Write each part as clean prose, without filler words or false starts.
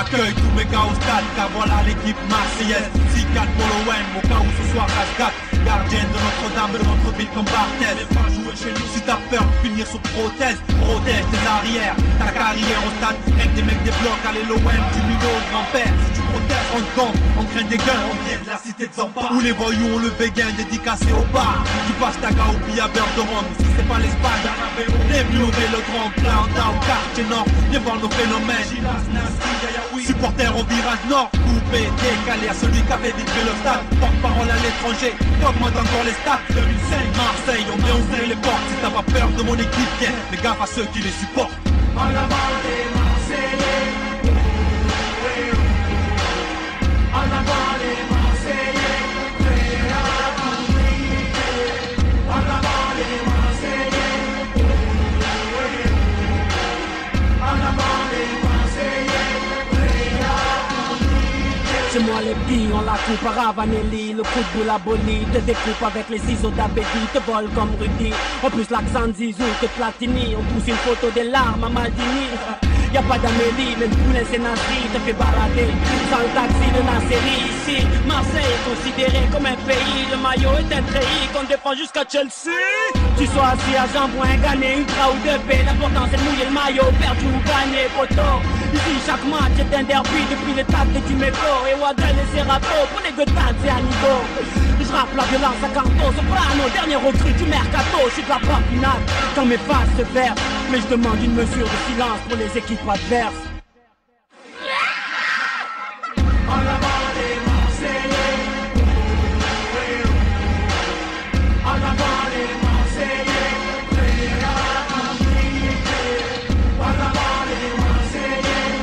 J'accueille tous mes gars au stade, car voilà l'équipe marseillaise. 6-4 pour l'OM, au cas où ce soir rase 4. Gardienne de Notre-Dame, de notre ville comme Barthez. Les pas jouer chez nous si t'as peur de finir sur prothèse. Protège tes arrières, ta carrière au stade. Règle des mecs des blocs, allez l'OM, du minot au grand-père. Si tu protèges, on te campe, on craint des gains. On vient de la cité de Zampa, où les voyous ont le béguin dédicacé au bar. Tu passes ta gars au billet à beurre de Rome. Si c'est pas l'Espagne, les bleus au Vélodrome, Planta au quartier nord. Viens voir nos phénomènes. Supporters au virage nord, coupé, décalé à celui qui avait vitré le stade. Porte-parole à l'étranger, augmente encore les stats. 2005, Marseille, on vient ouvrir les portes. Si t'as pas peur de mon équipe, viens, fais gaffe à ceux qui les supportent. En avant les Marseillais, en avant les Marseillais, prêts à tout briller. En avant les Marseillais, en avant les Marseillais, prêts à tout briller. Chez moi les petits, on la coupe à Ravanelli. Le coup de boule aboli, te découpe avec les ciseaux d'Abedi. Te vole comme Rudy, en plus l'accent de Zizou que Platini. On pousse une photo des larmes à Maldini. Y'a pas d'Amélie, mais le poulet c'est Nasri, te fait balader sans le taxi de Nasserie ici. Marseille est considéré comme un pays, le maillot est un treillis qu'on défend jusqu'à Chelsea. Tu sois assis à Jean pour un gagner, une tra ou deux paix, l'important c'est de mouiller le maillot, perdu ou gagner, poteau. Ici chaque match est un derby depuis les tables de Timeco et Wadel et Serato pour les Gothard et Anigo. Je rappe la violence à Canto, Soprano, dernier recrue du mercato, je suis de la part finale quand mes faces se versent. Mais je demande une mesure de silence pour les équipes adverses. En avant les Marseillais, en avant les Marseillais, prêts à tout briller. En avant les Marseillais,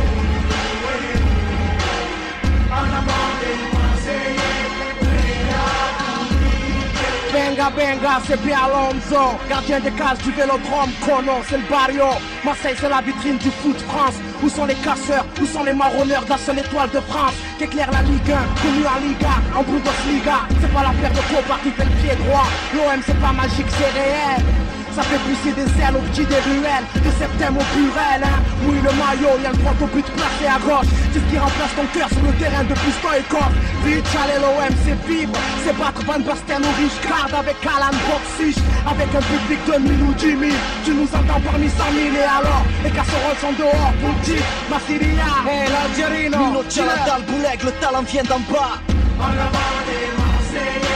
en avant les Marseillais, prêts à tout briller. Benga Benga, c'est Pierre Alonso, gardien des cases du Vélodrome, Kono, c'est le barrio. Marseille c'est la vitrine du foot France. Où sont les casseurs, où sont les marronneurs d'un seul étoile de France qui éclaire la Ligue 1, connu en Liga, en Bundesliga. C'est pas la paire de copains qui fait le pied droit. L'OM c'est pas magique, c'est réel. Ça fait pousser des ailes au petit des ruelles, de septembre au Purel, hein. Oui le maillot, y'a le droit au but placé à gauche. C'est ce qui remplace ton cœur sur le terrain de piston et coffre. Vite, allez l'OM c'est vivre, c'est battre Van Basten ou Richcard avec Alan Boxich. Avec un public de 1000 ou 10 000, tu nous entends parmi 100 000 et alors les casseroles sont dehors pour le titre, Massilia, hey l'Algerino. Mino Cialadal, Bouleg, le talent vient d'en bas. En avant les Marseillais.